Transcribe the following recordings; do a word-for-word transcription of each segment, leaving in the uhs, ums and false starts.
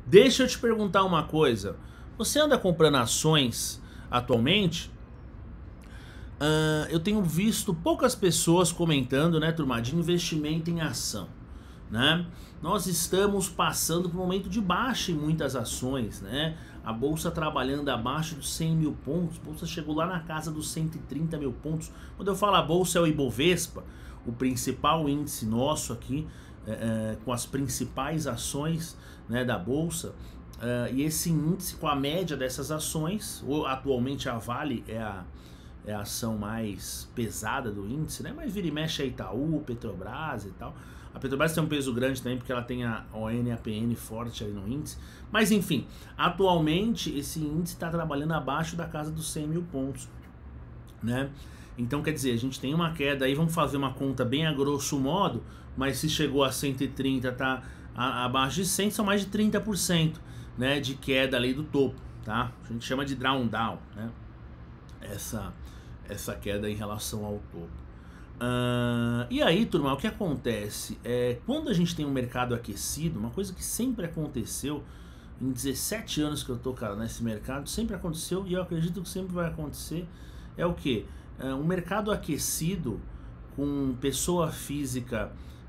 Deixa eu te perguntar uma coisa. Você anda comprando ações atualmente? Uh, eu tenho visto poucas pessoas comentando, né, turma, de investimento em ação, né? Nós estamos passando por um momento de baixa em muitas ações, né? A bolsa trabalhando abaixo dos cem mil pontos, a bolsa chegou lá na casa dos cento e trinta mil pontos. Quando eu falo a bolsa é o Ibovespa, o principal índice nosso aqui, é, é, com as principais ações, né, da bolsa. Uh, e esse índice com a média dessas ações, ou atualmente a Vale é a, é a ação mais pesada do índice, né? Mas vira e mexe a Itaú, Petrobras e tal. A Petrobras tem um peso grande também porque ela tem a O N e a P N forte ali no índice. Mas enfim, atualmente esse índice está trabalhando abaixo da casa dos cem mil pontos, né? Então quer dizer, a gente tem uma queda aí, vamos fazer uma conta bem a grosso modo, mas se chegou a cento e trinta, tá a, abaixo de cem, são mais de trinta por cento, né, de queda ali do topo, tá? A gente chama de drawdown, né? Essa, essa queda em relação ao topo. Uh, e aí, turma, o que acontece? É, quando a gente tem um mercado aquecido, uma coisa que sempre aconteceu, em dezessete anos que eu tô, cara, nesse mercado, sempre aconteceu e eu acredito que sempre vai acontecer, é o que? Uh, um mercado aquecido com pessoa física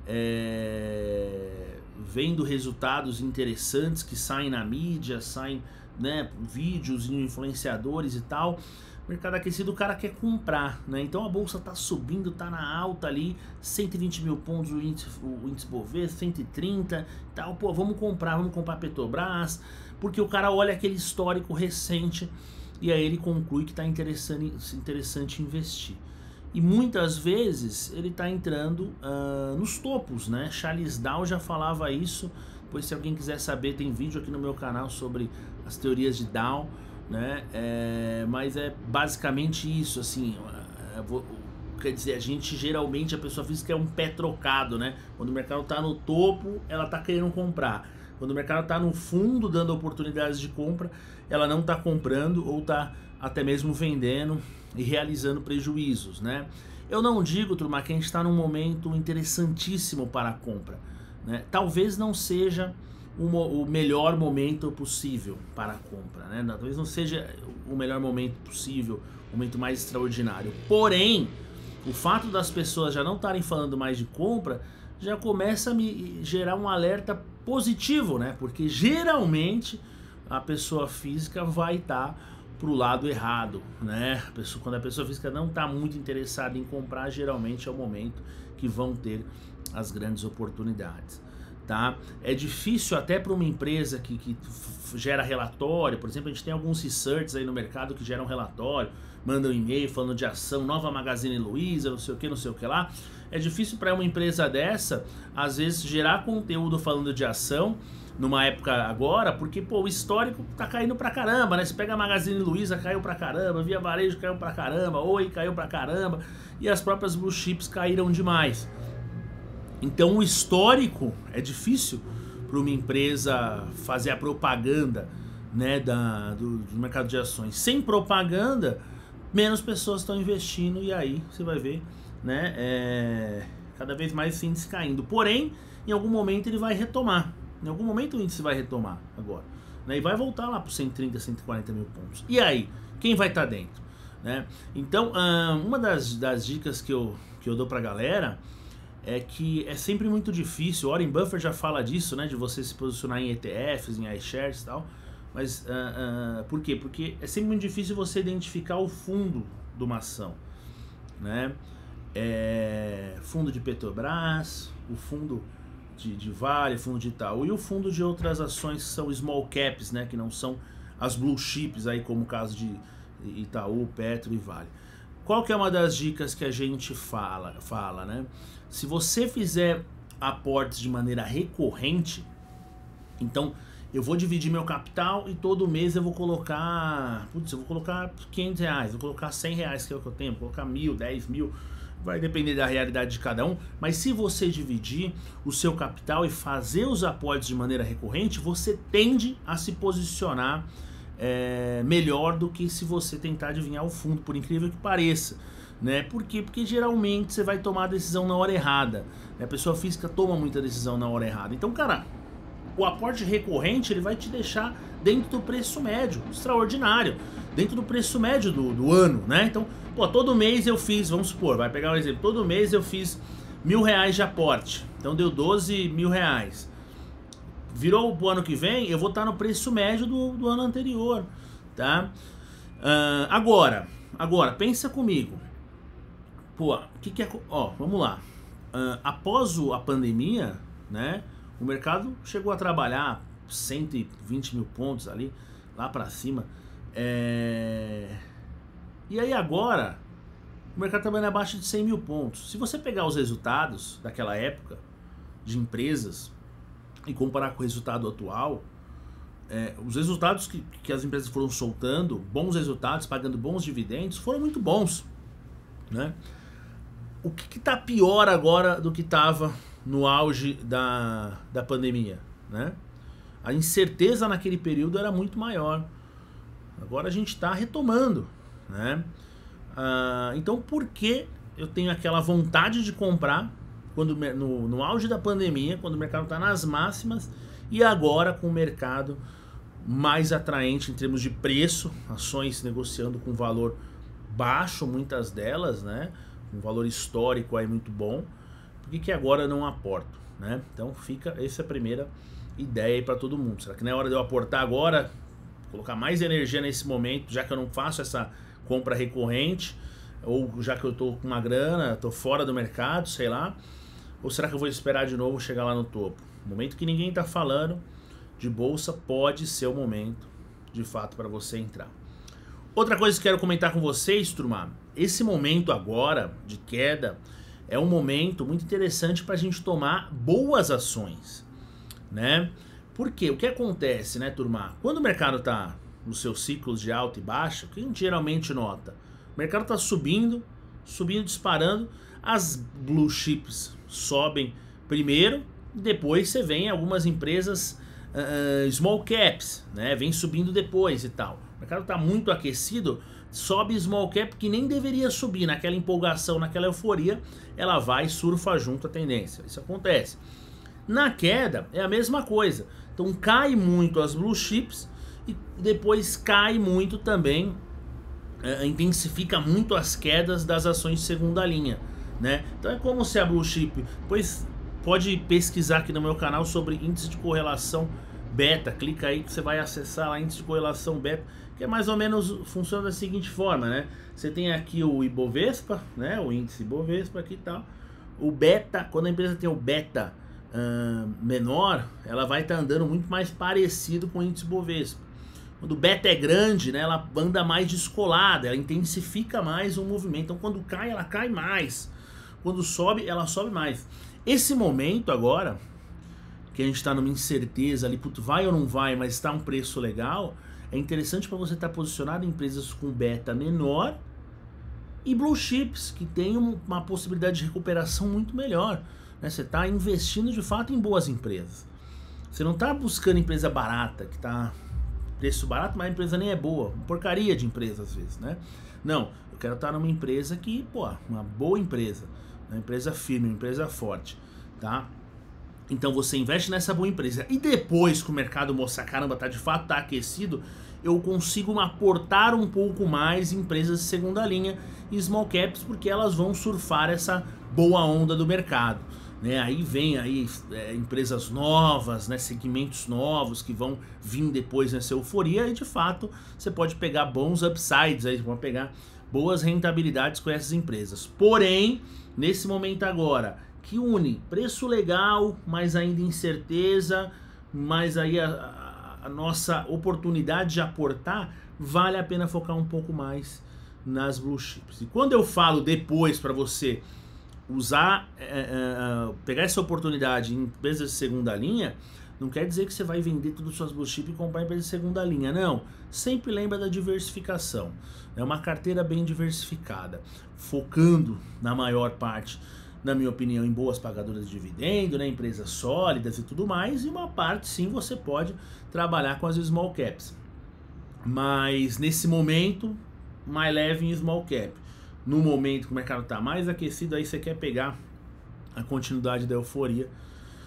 é, vendo resultados interessantes que saem na mídia, saem, né, vídeos, influenciadores e tal. Mercado aquecido, o cara quer comprar, né? Então a bolsa tá subindo, tá na alta ali, cento e vinte mil pontos o índice, o índice Bovespa, cento e trinta e tal. Pô, vamos comprar, vamos comprar Petrobras, porque o cara olha aquele histórico recente e aí ele conclui que tá interessante, interessante investir. E muitas vezes ele tá entrando uh, nos topos, né? Charles Dow já falava isso. Depois, se alguém quiser saber, tem vídeo aqui no meu canal sobre as teorias de Dow, né? É, mas é basicamente isso, assim. É, vou, quer dizer, a gente geralmente, a pessoa física é um pé trocado, né? Quando o mercado tá no topo, ela tá querendo comprar. Quando o mercado tá no fundo, dando oportunidades de compra, ela não tá comprando ou tá até mesmo vendendo e realizando prejuízos, né? Eu não digo, turma, que a gente está num momento interessantíssimo para a compra, né? Talvez não seja o, o melhor momento possível para a compra, né? Talvez não seja o melhor momento possível, o momento mais extraordinário. Porém, o fato das pessoas já não estarem falando mais de compra já começa a me gerar um alerta positivo, né? Porque geralmente a pessoa física vai estar pro lado errado, né? A pessoa, quando a pessoa física não está muito interessada em comprar, geralmente é o momento que vão ter as grandes oportunidades, tá? É difícil até para uma empresa que, que gera relatório, por exemplo, a gente tem alguns researchs aí no mercado que geram relatório, mandam e-mail falando de ação, nova Magazine Luiza, não sei o que, não sei o que lá. É difícil para uma empresa dessa, às vezes, gerar conteúdo falando de ação numa época agora, porque, pô, o histórico tá caindo pra caramba, né? Você pega a Magazine Luiza, caiu pra caramba, Via Varejo caiu pra caramba, Oi caiu pra caramba, e as próprias blue chips caíram demais. Então o histórico é difícil para uma empresa fazer a propaganda, né, da, do, do mercado de ações. Sem propaganda, menos pessoas estão investindo e aí você vai ver, né, é, cada vez mais esse índice caindo. Porém, em algum momento ele vai retomar. Em algum momento o índice vai retomar agora, né, e vai voltar lá para cento e trinta, cento e quarenta mil pontos. E aí, quem vai estar dentro, né? Então, uma das, das dicas que eu, que eu dou para a galera é que é sempre muito difícil. Warren Buffett já fala disso, né, de você se posicionar em E T Fs, em iShares e tal. Mas uh, uh, por quê? Porque é sempre muito difícil você identificar o fundo de uma ação, né? É, fundo de Petrobras, o fundo de, de Vale, fundo de Itaú e o fundo de outras ações que são small caps, né, que não são as blue chips aí, como o caso de Itaú, Petro e Vale. Qual que é uma das dicas que a gente fala, fala, né? Se você fizer aportes de maneira recorrente, então eu vou dividir meu capital e todo mês eu vou colocar, putz, eu vou colocar quinhentos reais, vou colocar cem reais, que é o que eu tenho, vou colocar mil, dez mil, vai depender da realidade de cada um, mas se você dividir o seu capital e fazer os aportes de maneira recorrente, você tende a se posicionar é, melhor do que se você tentar adivinhar o fundo, por incrível que pareça, né? Por quê? Porque geralmente você vai tomar a decisão na hora errada, né? A pessoa física toma muita decisão na hora errada. Então, cara, o aporte recorrente ele vai te deixar dentro do preço médio, extraordinário, dentro do preço médio do, do ano, né? Então, pô, todo mês eu fiz, vamos supor, vai pegar um exemplo, todo mês eu fiz mil reais de aporte, então deu doze mil reais. Virou o ano que vem, eu vou estar no preço médio do, do ano anterior, tá? Uh, agora, agora, pensa comigo. Pô, o que que é... Ó, vamos lá. Uh, após o, a pandemia, né? O mercado chegou a trabalhar cento e vinte mil pontos ali, lá pra cima. É... E aí agora, o mercado trabalhando abaixo de cem mil pontos. Se você pegar os resultados daquela época, de empresas, e comparar com o resultado atual, é, os resultados que, que as empresas foram soltando, bons resultados, pagando bons dividendos, foram muito bons, né? O que está pior agora do que estava no auge da, da pandemia, né? A incerteza naquele período era muito maior. Agora a gente está retomando, né? Ah, então por que eu tenho aquela vontade de comprar quando, no, no auge da pandemia, quando o mercado está nas máximas, e agora com o mercado mais atraente em termos de preço, ações negociando com valor baixo, muitas delas, né? Um valor histórico aí muito bom. Por que que agora eu não aporto, né? Então fica essa é a primeira ideia aí para todo mundo. Será que não é hora de eu aportar agora, colocar mais energia nesse momento, já que eu não faço essa compra recorrente, ou já que eu tô com uma grana, tô fora do mercado, sei lá, ou será que eu vou esperar de novo chegar lá no topo? No momento que ninguém tá falando de bolsa, pode ser o momento de fato para você entrar. Outra coisa que quero comentar com vocês, turma, esse momento agora de queda é um momento muito interessante para a gente tomar boas ações, né? Porque o que acontece, né, turma? Quando o mercado tá nos seus ciclos de alta e baixa, o que a gente geralmente nota? O mercado tá subindo, subindo, disparando, as blue chips sobem primeiro, depois você vem algumas empresas uh, small caps, né? Vem subindo depois e tal. O mercado está muito aquecido, sobe small cap que nem deveria subir, naquela empolgação, naquela euforia, ela vai e surfa junto a tendência. Isso acontece. Na queda é a mesma coisa. Então cai muito as blue chips e depois cai muito também, uh, intensifica muito as quedas das ações de segunda linha, né? Então é como se a blue chip, pois pode pesquisar aqui no meu canal sobre índice de correlação beta, clica aí que você vai acessar lá índice de correlação beta, que é mais ou menos, funciona da seguinte forma, né? Você tem aqui o Ibovespa, né? O índice Ibovespa aqui e tal. O beta, quando a empresa tem o beta uh, menor, ela vai estar tá andando muito mais parecido com o índice Ibovespa. Quando o beta é grande, né? Ela anda mais descolada, ela intensifica mais o movimento. Então quando cai, ela cai mais. Quando sobe, ela sobe mais. Esse momento agora, que a gente está numa incerteza ali, puto, vai ou não vai, mas está um preço legal, é interessante para você estar tá posicionado em empresas com beta menor e blue chips, que tem uma possibilidade de recuperação muito melhor, né? Você está investindo de fato em boas empresas. Você não está buscando empresa barata, que está preço barato, mas a empresa nem é boa, porcaria de empresa às vezes, né? Não, eu quero estar numa empresa que, pô, uma boa empresa, uma empresa firme, uma empresa forte, tá? Então você investe nessa boa empresa e depois que o mercado mostra, caramba, tá de fato tá aquecido, eu consigo aportar um pouco mais em empresas de segunda linha e small caps, porque elas vão surfar essa boa onda do mercado, né? Aí vem aí é, empresas novas, né, segmentos novos que vão vir depois nessa euforia e de fato você pode pegar bons upsides aí, pode pegar boas rentabilidades com essas empresas. Porém, nesse momento agora, que une preço legal, mas ainda incerteza, mas aí a, a, a nossa oportunidade de aportar, vale a pena focar um pouco mais nas blue chips. E quando eu falo depois para você usar, é, é, pegar essa oportunidade em empresas de segunda linha, não quer dizer que você vai vender todas as suas blue chips e comprar empresas de segunda linha, não. Sempre lembra da diversificação. É uma carteira bem diversificada, focando na maior parte, na minha opinião, em boas pagadoras de dividendo, né, empresas sólidas e tudo mais, e uma parte sim você pode trabalhar com as small caps. Mas nesse momento, mais leve em small cap. No momento que o mercado está mais aquecido, aí você quer pegar a continuidade da euforia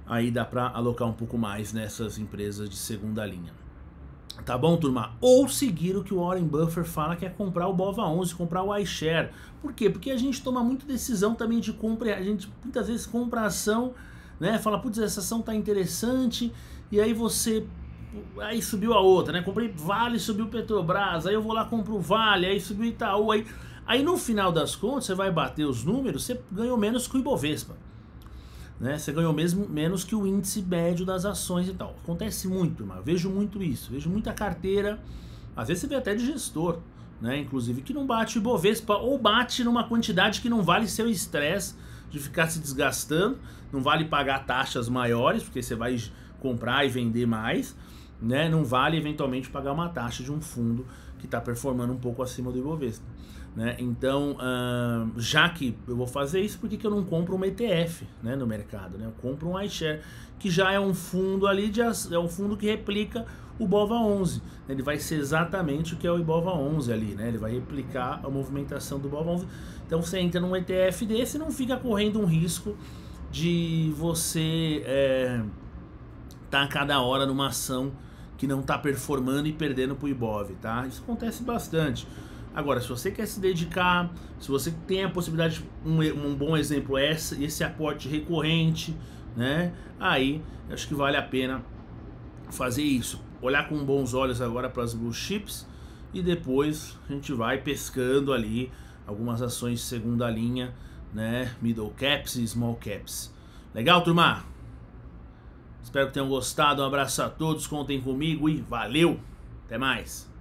aí dá para alocar um pouco mais nessas empresas de segunda linha. Tá bom, turma? Ou seguir o que o Warren Buffett fala, que é comprar o BOVA onze, comprar o iShare. Por quê? Porque a gente toma muita decisão também de compra, a gente muitas vezes compra a ação, né? Fala, putz, essa ação tá interessante, e aí você... Aí subiu a outra, né? Comprei Vale, subiu Petrobras, aí eu vou lá, compro o Vale, aí subiu Itaú, aí... Aí no final das contas, você vai bater os números, você ganhou menos que o Ibovespa. Né? Você ganhou mesmo menos que o índice médio das ações e tal. Acontece muito, mas eu vejo muito isso. Vejo muita carteira, às vezes você vê até de gestor, né? Inclusive, que não bate o Ibovespa ou bate numa quantidade que não vale seu estresse de ficar se desgastando, não vale pagar taxas maiores, porque você vai comprar e vender mais, né? Não vale eventualmente pagar uma taxa de um fundo que está performando um pouco acima do Ibovespa. Né? Então, uh, já que eu vou fazer isso, por que, que eu não compro um E T F, né, no mercado? Né? Eu compro um iShare, que já é um fundo ali, de, é um fundo que replica o BOVA onze. Ele vai ser exatamente o que é o IBOVA onze ali, né? Ele vai replicar a movimentação do BOVA onze. Então você entra num E T F desse e não fica correndo um risco de você é, tá a cada hora numa ação que não está performando e perdendo para o Ibov, tá? Isso acontece bastante. Agora, se você quer se dedicar, se você tem a possibilidade, um, um bom exemplo é esse, esse aporte recorrente, né? Aí, acho que vale a pena fazer isso. Olhar com bons olhos agora para as blue chips e depois a gente vai pescando ali algumas ações de segunda linha, né? Middle caps e small caps. Legal, turma? Espero que tenham gostado. Um abraço a todos, contem comigo e valeu! Até mais!